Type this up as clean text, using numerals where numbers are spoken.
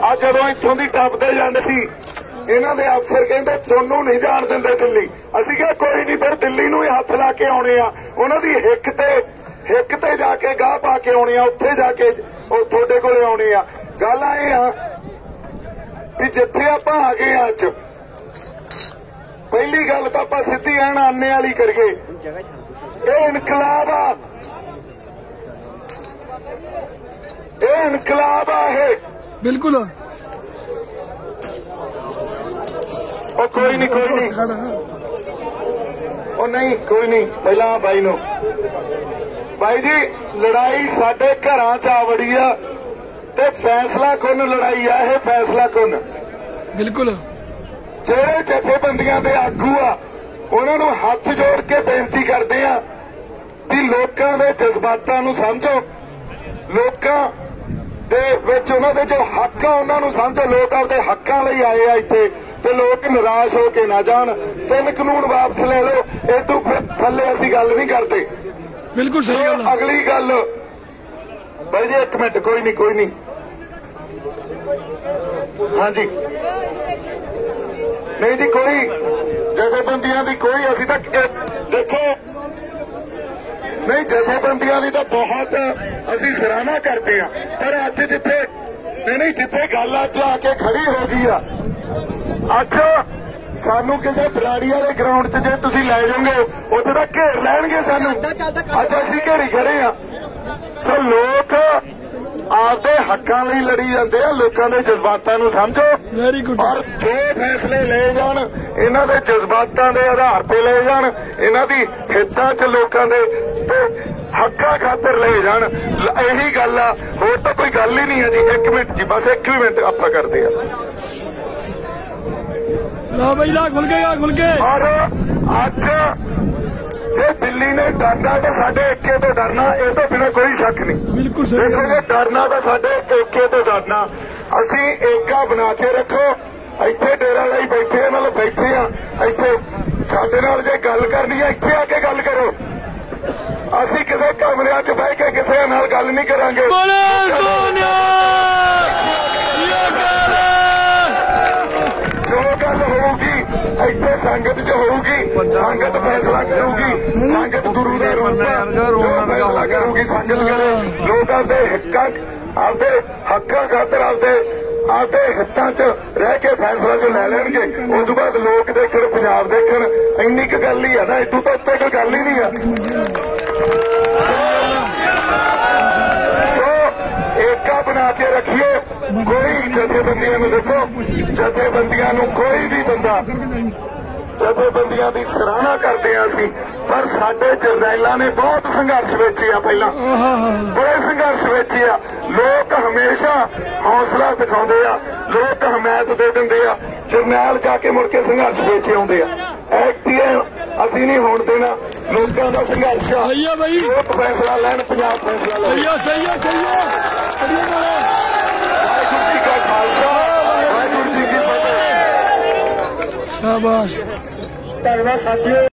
आ जदों इत्थों दी टपदे जांदे सी इन्हां दे अफसर कहंदे तुहानूं नहीं जाण दिंदे दिल्ली। असीं कहा कोई नहीं, फिर दिल्ली नूं ही हत्थ ला के आउणे आ, उन्हां दी हिक ते जाके गाह पा के आउणे आ, उत्थे जाके तुहाडे कोले आउणे आ। गल आए आ भी जिथे आपां आ गए अज पहली गल तां आपां सिद्धी ऐन आने वाली करिए। ये इनकलाब आ, ये इनकलाब आ, ये बिल्कुल। कोई नहीं कोई नहीं पहला भाई नो भाई जी लड़ाई साडे घरां च आ वड़ी आ ते फैसला कुन लड़ाई आ, ये फैसला कुन बिल्कुल। जेड़े जथेबंदियां दे आगू आ उन्हां नूं हथ जोड़ के बेनती करदे आ कि लोकां दे जज्बातां नूं समझो, लोकां दे विच उन्हां दे जो हक आ उन्हां नूं समझो। लोक आपदे हक्कां लई आए आ इत्थे ते लोग निराश हो के ना जान। 3 कानून वापस ले लो, इदों थल्ले असीं गल नहीं करते। बिल्कुल सही गल। अगली गल भाई जी 1 मिनट कोई नहीं हाँ जी नहीं जी कोई जथेबंदियां दी कोई असीं तां देखो नहीं जथेबंदियां दी तां बहुत असीं सराहना करते हैं, पर अज जिथे नहीं जिथे गल अज आके खड़ी हो गई आ अज सानू किसी बराड़ी वाले ग्राउंड च जे तुसीं लै जाओगे उत्थे तां घेर लैणगे सानू। अज असीं घेरी खड़े आ। सो लोग आपदे हक्कां लई लड़ी जांदे आ, लोकां दे जज्बातां नूं समझो। Very good. और जो फैसले ले जाण इन्हां दे जज्बातां दे आधार ते ले जाण, इन्हां दी हितां च लोकां दे हक्कां खातर ले जाण, यही गल आ, होर तां कोई गल ही नहीं है जी। 1 मिनट जी बस 1 मिनट आपां करदे आ। ला भाई ला खुल के और अज जे दिल्ली ने डरना तो साडे एके तो डरना, ये तो बिना कोई शक नहीं। बिल्कुल देखो जे डरना तो साडे एके तो डरना। असीं एका बना के रखो, इत्थे डेरा लाई बैठे नाल बैठे आ, इत्थे साडे नाल जे गल करनी है इत्थे आके गल करो। असीं किसी कमरिਆਂ च बह के किसी नाल गल नहीं करांगे। जो गल होगी इत्थे संगत च होगी, संगत फैसला करूगी, संगत गुरु का रूप जो फैसला करूगी संगत करे। लोग आपदे हक्कां खातर आपदे हितां च रह के फैसला जो लै लैणगे। उस तो बाद लोग देखण, पंजाब देखण, इन्नी क गल ही है ना, इदों तो उत्ते कोई गल ही नहीं है। एका बना के रखिए। कोई जथेबंदियां नूं देखो, जथेबंदियां नूं कोई भी बंदा जथेबंदियां दी सराहना करते हैं असीं, पर साडे जरनैलां ने बहुत संघर्ष वेचे आ, पहला बड़े संघर्ष वेचे आ। लोग हमेशा हौसला दिखाउंदे आ, लोग हमायत दे दिंदे आ, जरनैल जाके मुड़ के संघर्ष वेचे आउंदे आ। असीं नहीं होण देना, लोकां दा संघर्ष आ। लोग फैसला लैण, पंजाब फैसला लैण। वाहिगुरू जी का खालसा, वाहिगुरू जी की फतेह। शाबाश। धन्यवाद साथियों।